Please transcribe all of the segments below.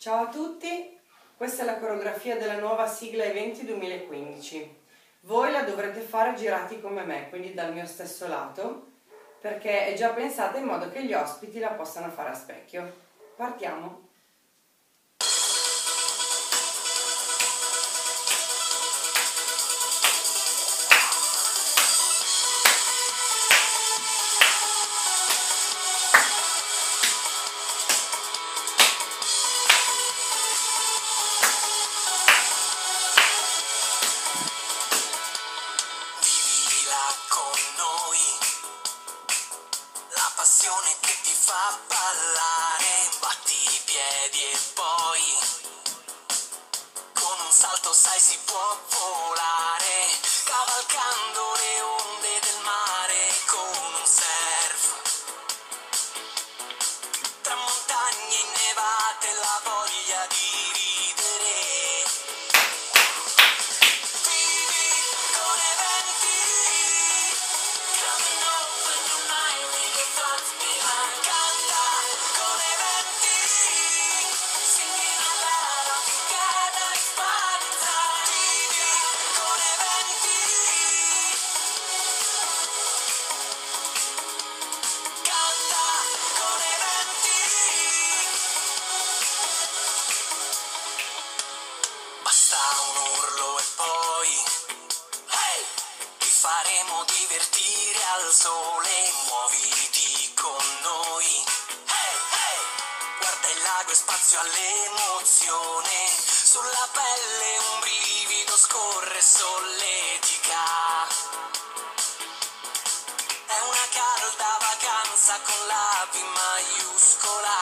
Ciao a tutti, questa è la coreografia della nuova sigla Eventi 2015. Voi la dovrete fare girati come me, quindi dal mio stesso lato, perché è già pensata in modo che gli ospiti la possano fare a specchio. Partiamo! Passione che ti fa ballare, batti i piedi e poi con un salto sai si può volare, cavalcando le onde del mare con un surf, tra montagne innevate la voglia di ridere. Vivi con eventi, coming open your mind with your thoughts behind. Canta con eventi, singing out loud all together it's party time. Vivi con eventi, canta con eventi. Basta un urlo e poi ti faremo divertire al sole, muoviti con noi. Guarda il lago e spazio all'emozione, sulla pelle un brivido scorre solletica. È una calda vacanza con la V maiuscola.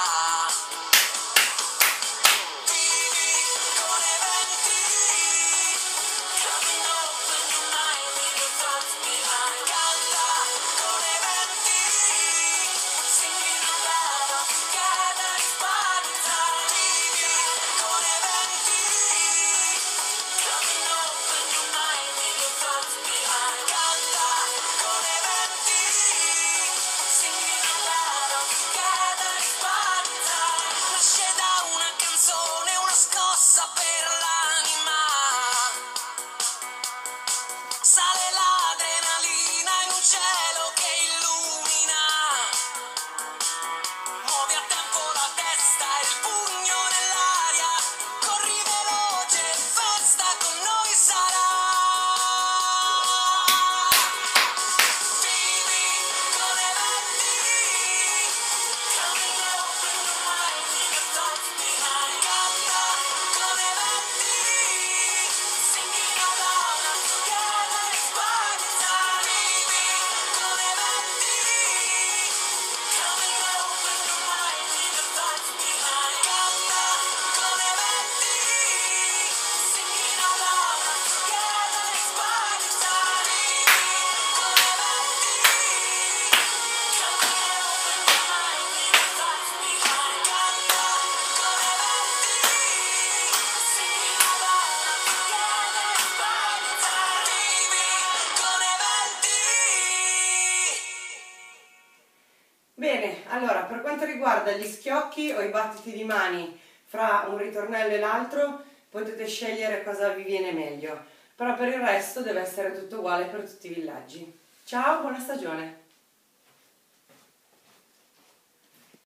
Vivi con eventi, coming open your mind with your thoughts behind. Canta con eventi, singing out loud all together it's party time. Vivi con eventi, coming open your mind with your thoughts behind. Canta con eventi, singing out loud all together it's party time. Nasce da una canzone, una scossa per l'anima. Sale l'adrenalina in un cielo che illumina. Muovi a tempo la testa e il pugno nell'aria. Corri veloce, festa con noi sarà. Vivi con eventi, coming open your mind with your thoughts behind. Canta con eventi, singing out loud all together it's party time. Vivi con eventi, coming open your mind with your thoughts behind. Canta con eventi, singing out loud all together it's party time. Vivi con eventi, coming open your mind with your thoughts behind. Canta con eventi, singing out loud all together it's party time. Vivi con eventi. Bene, allora per quanto riguarda gli schiocchi o i battiti di mani fra un ritornello e l'altro, potete scegliere cosa vi viene meglio, però per il resto deve essere tutto uguale per tutti i villaggi. Ciao, buona stagione!